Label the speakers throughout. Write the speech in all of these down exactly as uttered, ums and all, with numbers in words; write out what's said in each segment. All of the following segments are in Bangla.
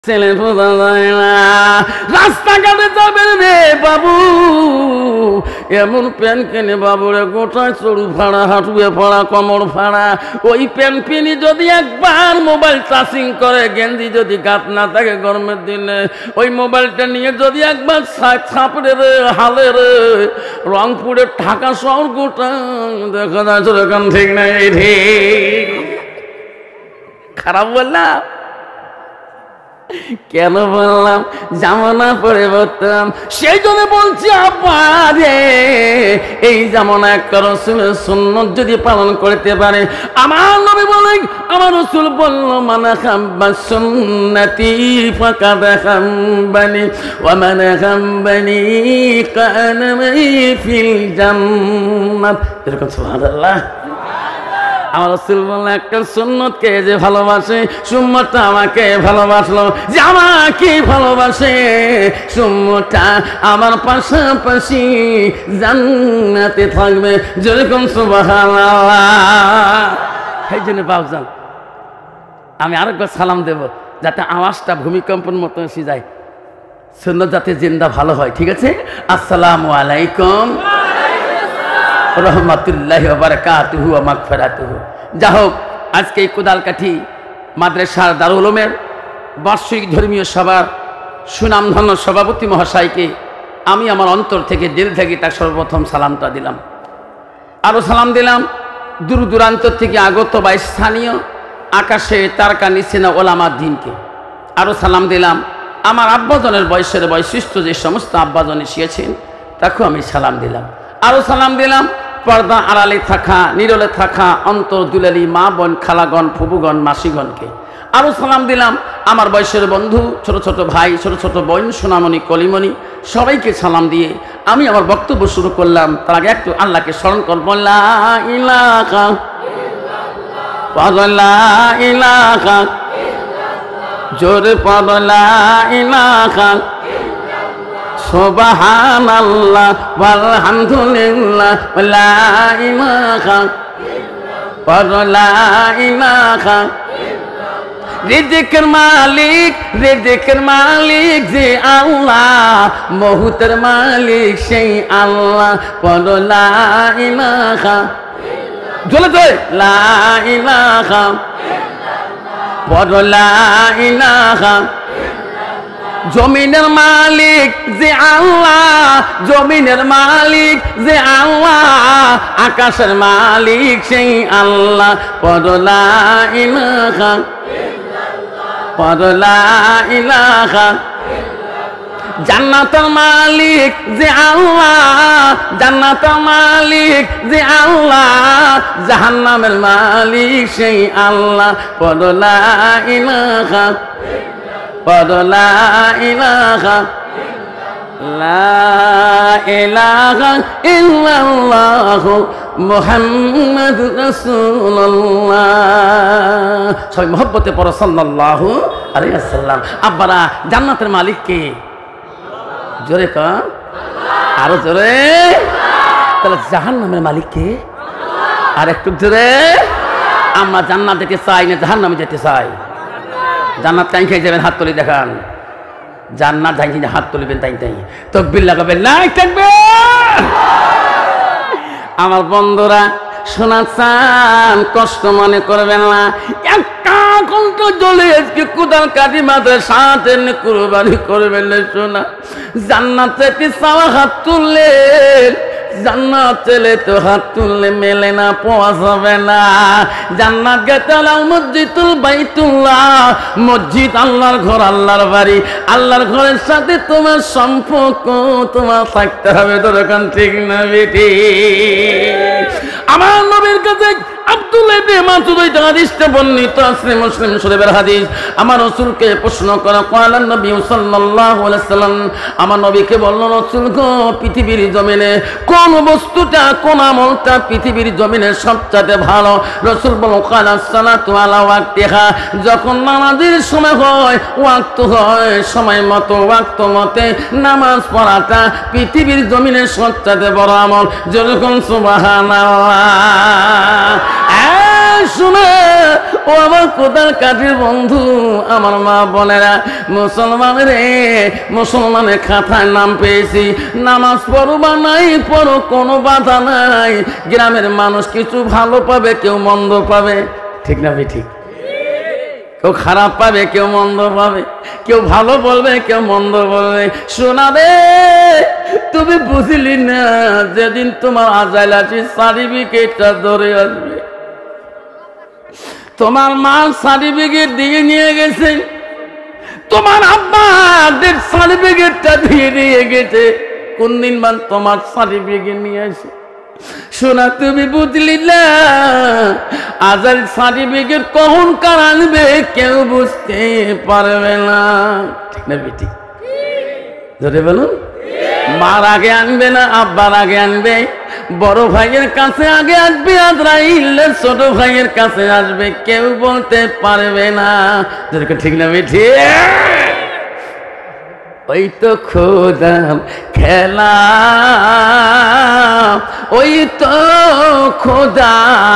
Speaker 1: ছেলে বোঝা যায় না, রাস্তাঘাটে যাবেন রে বাবু, এমন প্যান্ট কেনে বাবুরে গোটায় চড়ু ফাড়া, হাঁটুয়ে ফাড়া, কমর ফাড়া। ওই প্যান্ট পিনি যদি একবার মোবাইল চার্জিং করে, গেঞ্জি যদি গাত না থাকে গরমের দিনে, ওই মোবাইলটা নিয়ে যদি একবার ছাপড়ে রে হালে রে, রংপুরের ঢাকা শহর গোটা দেখা যায় সেরকম ঠিক নাই। ঠিক খারাপ বললাম? কেন বললাম? জামানা পরিবর্তন, সেই জন্য বলছি আপারে এই জামানা একটা রাসূলের সুন্নাত যদি পালন করতে পারে। আমার নবী বলেন, আমার রাসূল বলল, মান হাব্বা সুন্নতি ফাকাদ হাব্বানি ওয়া মান হাব্বানি কানা মাই ফিল জান্নাত। এরকম সুবহানাল্লাহ। আমার রাসূল বললেন, একটা সুন্নতকে যে ভালোবাসে, সুন্নতটা আমাকে ভালোবাসলো, যে আমাকে ভালোবাসে, সুন্নতটা আমার পাশাপাশি জান্নাতে থাকবে। যেরকম সুবহানাল্লাহ। সেই জন্য বাবজান আমি আরেকবার সালাম দেব, যাতে আওয়াজটা ভূমিকম্পের মতো এসে যায়, সুন্নত যাতে জিন্দা ভালো হয়। ঠিক আছে? আসসালামু আলাইকুম রহমতুল্লাহি ওয়া বারাকাতুহু ওয়া মাগফিরাতুহু। যা হোক, আজকে এই কোদালকাঠি মাদ্রাসার দারুল উলুমের বার্ষিক ধর্মীয় সভার সুনামধন্য সভাপতি মহাশয়কে আমি আমার অন্তর থেকে, দিল থেকে তার সর্বপ্রথম সালামটা দিলাম। আরও সালাম দিলাম দূর দূরান্ত থেকে আগত বা স্থানীয় আকাশে তারকা নিচেনা ওলামা দ্বীনকে। আরও সালাম দিলাম আমার আব্বাজনের বয়সের বৈশিষ্ট্য যে সমস্ত আব্বাজন এসিয়েছেন, তাকেও আমি সালাম দিলাম। আরও সালাম দিলাম পর্দা আড়ালে থাকা, নিরলে থাকা অন্তর দুলালি মা বোন, খালাগণ, ফুবুগণ, মাসিগণকে। আরও সালাম দিলাম আমার বয়সের বন্ধু, ছোট ছোট ভাই, ছোট ছোট বোন, সোনামণি, কলিমণি, সবাইকে সালাম দিয়ে আমি আমার বক্তব্য শুরু করলাম। তার আগে একটু আল্লাহকে স্মরণ করব। লা ইলাহা ইল্লাল্লাহ, লা ইলাহা জোরে পড়, লা ইলাহা সুবহানাল্লাহ ওয়ালহামদুলিল্লাহ লা ইলাহা ইল্লাল্লাহ, লা ইলাহা। রিজিকের মালিক, রিজিকের মালিক যে আল্লাহ, মহুতের মালিক সেই আল্লাহ। পড়ো লা ইলাহা, জোরে জোরে, লা ইলাহা, পড়ো লা ইলাহা। জমিনের মালিক যে আল্লাহ, জমিনের মালিক যে আল্লাহ, আকাশের মালিক সেই আল্লাহ। পড়ো লা ইলাহা, পড়ো লা ইলাহা। জান্নাতের মালিক যে আল্লাহ, জান্নাতের মালিক যে আল্লাহ, জাহান্নামের মালিক সেই আল্লাহ। পড়ো লা ইলাহা, পড়ো লা ইলাহা, লা ইলাহা ইল্লাল্লাহু মুহাম্মাদুর রাসূলুল্লাহ। সবাই মহব্বতে পড়ো সাল্লাল্লাহু আলাইহি ওয়াসাল্লাম। আব্বারা, জান্নাতের মালিক কে? জোরে কর, আরো জোরে। তাহলে জাহান্নামের মালিক কে? আর একটু জোরে। আমরা জান্নাত যেতে চাই না জাহান্নামে যেতে চাই? জান্নাত তাই খেয়ে যাবেন, হাত তুলে দেখান। জান্নাত তাই খেয়ে হাত তুলবেন, তাই তাই তাকবীর লাগাবেন, নাই তাকবীর। আমার বন্ধুরা শোনা চান, কষ্ট মনে করবেন না। একটা কণ্ঠ জ্বলে আজকে কোদাল কাঠি মাথায় সাথে কুরবানি করবেন না। শোনা, জান্নাত থেকে চাওয়া হাত তুললেন, জান্নাত চেলে তো হাত তুললে মেলে না, পাওয়া যাবে না। জান্নাত গেতে মসজিদুল বাইতুল্লাহ, মসজিদ আল্লাহর ঘর, আল্লাহর বাড়ি। আল্লাহর ঘরের সাথে তোমার সম্পর্ক তোমার থাকতে হবে। দরকার ঠিক না বেটি? আমার নবীর কাছে আব্দুল্লাহ ইবনে মাসউদ হাদিসটা বর্ণিত আছে, মুসলিম শরীফের হাদিস। আমার রাসূলকে প্রশ্ন করা, ক্বালা নবী সাল্লাল্লাহু আলাইহি সাল্লাম, আমার নবীকে বলল, রাসূল গো, পৃথিবীর জমিনে কোন বস্তুটা, কোন আমলটা পৃথিবীর জমিনে সবচেয়ে ভালো? রাসূল বলল, ক্বালা সালাতু আলা ওয়াক্তিহা, যখন নামাজের সময় হয়, ওয়াক্ত হয়, সময় মতো ওয়াক্ত মতে নামাজ পড়াটা পৃথিবীর জমিনে সবচেয়ে বড় আমল। যেরকম সুবহানাল্লাহ। শোনা ও আমার কোদাল কাঠের বন্ধু, আমার মা বোনেরা, মুসলমান রে, মুসলমানের খাতায় নাম পেয়েছি, নামাজ পড়ো বা নাই পড়ো কোনো বাধা নাই। গ্রামের মানুষ কিছু ভালো পাবে, কেউ মন্দ পাবে, ঠিক না ভাই? ঠিক। কেউ খারাপ পাবে, কেউ মন্দ পাবে, কেউ ভালো বলবে, কেউ মন্দ বলবে। শোনা রে, তুমি বুঝলি না, যেদিন তোমার আজাইল আছে সার্টিফিকেটটা ধরে আসবে। তোমার মা সার্টিফিকেট দিয়ে নিয়ে গেছে, তোমার আব্বা ডেথ সার্টিফিকেটটা দিয়ে নিয়ে গেছে, কোন দিন মান তোমার সার্টিফিকেট নিয়ে আসে। শোনা, তুমি বুঝলি না, আজাল সার্টিফিকেট কখন কার আনবে কেউ বুঝতে পারবে না, ঠিক না বেটি? ধরে বলুন, মার আগে আনবে না, আব্বার আগে আনবে, বড় ভাইয়ের কাছে আগে আসবে, আজরাইল ছোট ভাইয়ের কাছে আসবে, কেউ বলতে পারবে না, ঠিক না বেটি? ওই তো খোদার খেলা, ওই তো খোদা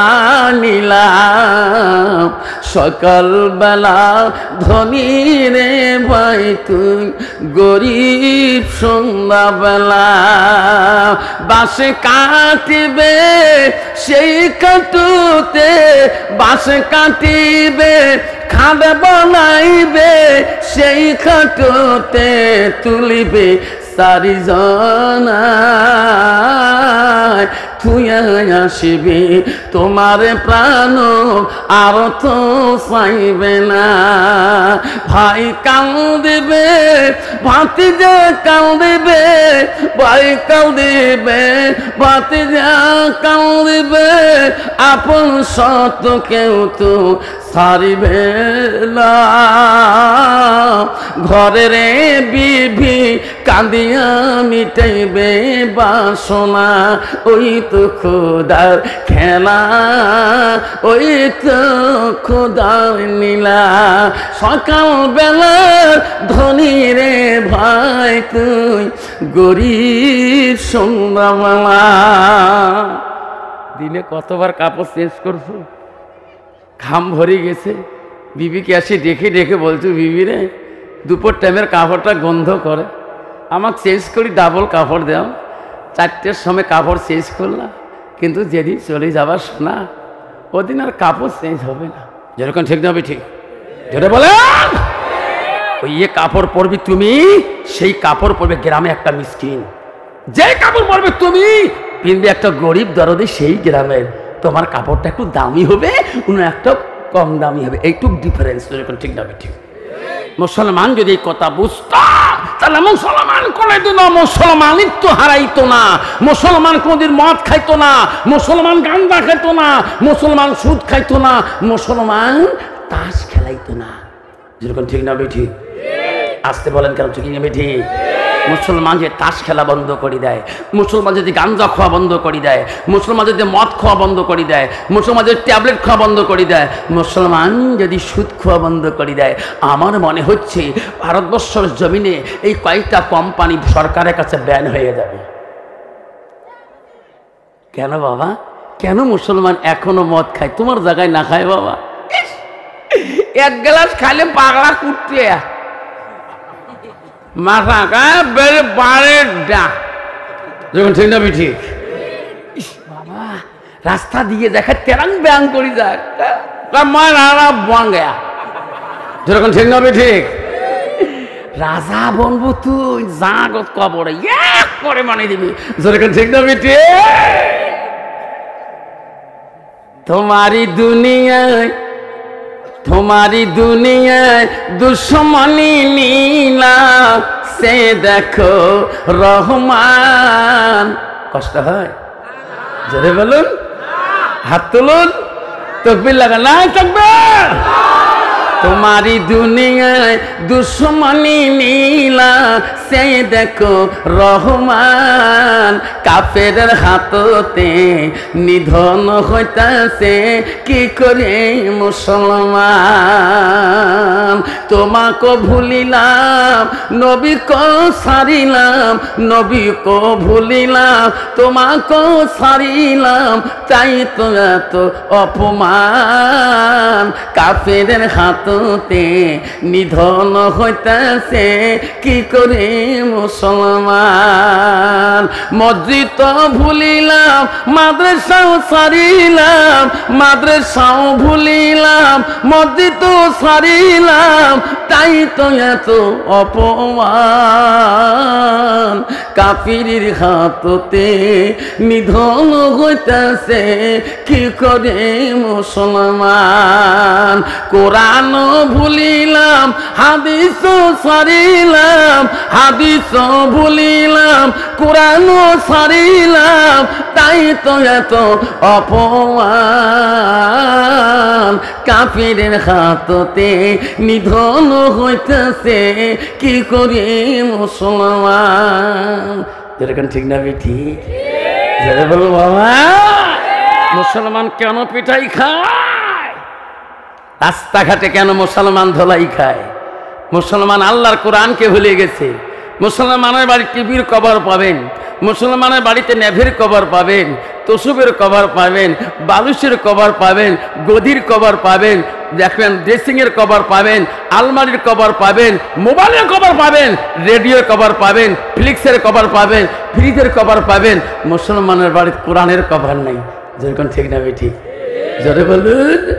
Speaker 1: নিলাম, সকালবেলা ধনী রে ভাই তুই গরিব সন্ধ্যাবেলা, বাসে কাটিবে সেই কাটুতে, বাসে কাটিবে খাবে বানাইবে সেই খাটুতে, তুলিবে চারিজনায় তুই আসিবি, তোমার প্রাণ আর তো চাইবে না। ভাই কাঁদিবে, ভাতিজা কাঁদিবে, ভাই কাঁদিবে, ভাতিজা কাঁদিবে, আপন সত কেউ তো ছাড়িবে না। ঘরে রে বিবি কাঁদিয়া মিটাইবে বাসনা, ওই তো খোদার খেলা, ওই তো খোদার নীলা, সকাল বেলা ধনী রে ভাই তুই গরিব সন্ধ্যাবেলা। দিনে কতবার কাপড় চেঞ্জ করছো, ঘাম ভরে গেছে, বিবিকে আসি ডেকে ডেকে বলছো, বিবি রে দুপুর টাইমের কাপড়টা গন্ধ করে, আমাকে চেঞ্জ করি ডাবল কাপড় দাও। চারটের সময় কাপড় চেঞ্জ করলাম, কিন্তু যেদিন চলে যাবার শোনা ওদিন আর কাপড় চেঞ্জ হবে না, যেরকম ঠিক না হবে? ঠিক যেটা বলে ওই ইয়ে কাপড় পরবি তুমি, সেই কাপড় পরবে গ্রামে একটা মিসকিন, যে কাপড় পরবে তুমি পিনবে একটা গরিব দরদি সেই গ্রামের, তোমার কাপড়টা একটু দামি হবে, অন্য একটা কম দামি হবে, এইটুকু ডিফারেন্স, যেরকম ঠিক না হবে? ঠিক। মুসলমান যদি এই কথা বুঝতো তাহলে মুসলমান কোনোদিন মুসলমানিত্ব হারাইতো না, মুসলমান কোনদিন মদ খাইতো না, মুসলমান গাঁজা খাইতো না, মুসলমান সুদ খাইতো না, মুসলমান তাস খেলাইতো না, যেরকম ঠিক না বেঠি? আসতে বলেন কেন? ঠিক না বেঠি? মুসলমান যে তাস খেলা বন্ধ করে দেয়, মুসলমান যদি গাঁজা খাওয়া বন্ধ করে দেয়, মুসলমান যদি মদ খাওয়া বন্ধ করে দেয়, মুসলমান যদি ট্যাবলেট খাওয়া বন্ধ করে দেয়, মুসলমান যদি সুদ খাওয়া বন্ধ করে দেয়, আমার মনে হচ্ছে ভারতবর্ষের জমিনে এই কয়েকটা কোম্পানি সরকারের কাছে ব্যান হয়ে যাবে। কেন বাবা? কেন মুসলমান এখনো মদ খায়? তোমার জায়গায় না খায় বাবা, এক গ্লাস খাইলে পাগলা কুটতে মাথা গায়ে বেড়ে বাড়ে ডা, যখন ঠিক না ঠিক? বাবা রাস্তা দিয়ে দেখা তেরাং ব্যাং করি যাক মারা বন গয়া, যেরকম ঠিক না ঠিক? রাজা বনবো তুই জাগত কবরে এক করে মানে দিবি, যেরকম ঠিক না ঠিক? তোমারি দুনিয়ায় তোমারি দুনিয়ায় দুশ্মনী নীলা, সে দেখো রহমান। কষ্ট হয়? জোরে বলুন, হাত তুলুন, তকবীর লাগা, না তকবীর, তোমারি দুনিয়ায় দুশ্মনী নীলা সেই দেখো রহমান কাফেরের হাততে নিধন হইতাছে কি করে মুসলমান তোমাকে ভুলিলাম নবী কো সারিলাম নবী কো ভুলিলাম তোমাকে সারিলাম তাই তো এত অপমান কাফেরের হাততে নিধন হইতাছে কি করে মুসলমান মসজিদ ভুলিলাম মাদ্রাসাও সারিলাম মাদ্রাসাও ভুলিলাম মসজিদ সারিলাম তাই তো এত অপমান কাফিরের হাততে নিধন হইতাছে কি করে মুসলমান কোরআন ভুলিলাম হাদিস সারিলাম হাদিস ভুলিলাম কোরআন সারিলাম তাই তো এত অপমান কাফিরের হাততে নিধন হইতেছে কি করে মুসলমান যেরকম ঠিক না ঠিক বলো বাবা মুসলমান কেন পিঠাই খায় রাস্তাঘাটে কেন মুসলমান ধোলাই খায় মুসলমান আল্লাহর কোরআনকে ভুলে গেছে মুসলমানের বাড়ি টিভির কভার পাবেন মুসলমানের বাড়িতে নেভের কভার পাবেন তসুবের কভার পাবেন বালুসের কভার পাবেন গদির কভার পাবেন দেখবেন ড্রেসিংয়ের কভার পাবেন আলমারির কভার পাবেন মোবাইলের কভার পাবেন রেডিওর কভার পাবেন ফ্লিক্সের কভার পাবেন ফ্রিজের কভার পাবেন মুসলমানের বাড়িতে কোরআনের কভার নেই যেরকম ঠিক না ঠিক জোরে বলুন